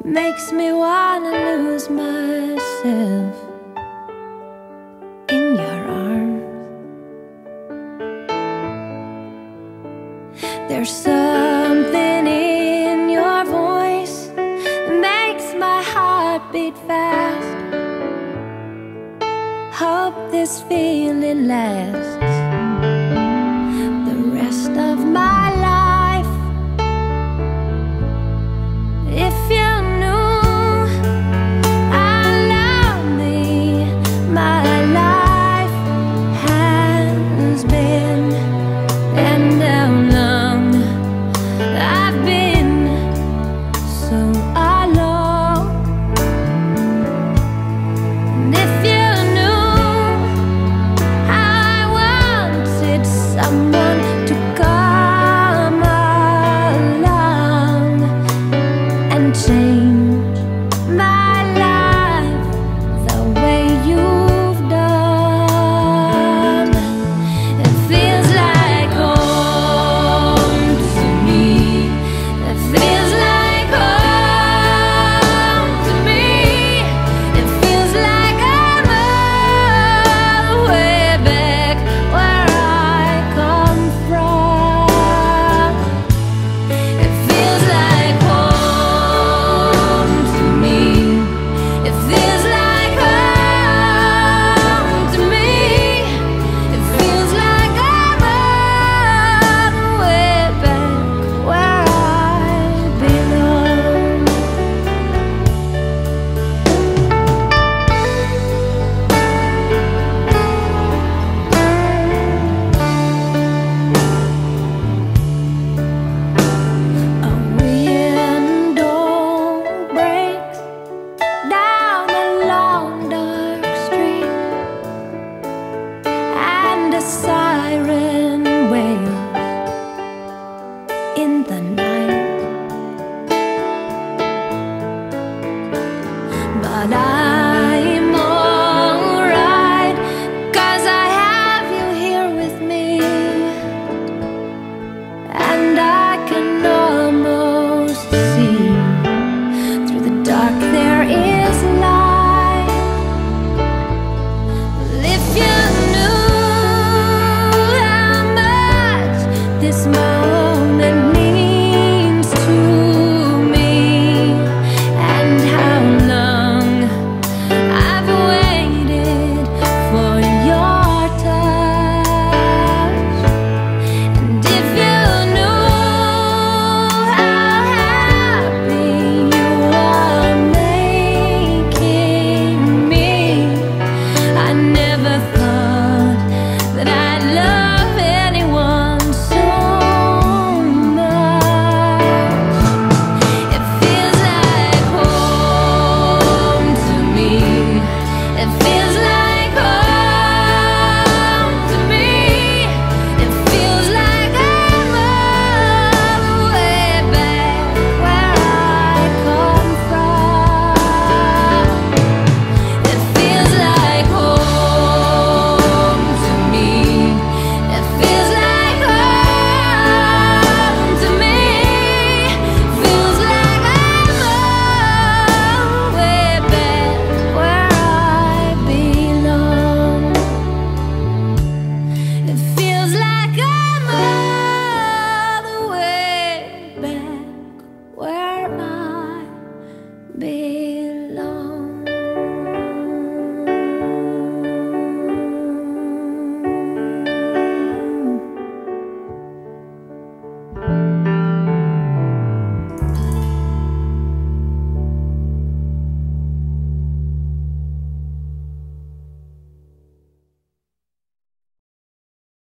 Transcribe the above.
makes me wanna lose myself in your arms. There's something in your voice that makes my heart beat fast. Hope this feeling lasts the rest of my life. If you knew how lonely my life has been, and how long I've been so alone. And if you knew how I wanted someone to come along and change my life the way you've done. It feels like home to me. It feels like home to me. It feels like I'm all the way back where I come from. It feels like home to me. It feels like home to me. It feels like I'm all the way back where I belong. A window breaks down a long dark street, and a siren wails in the night.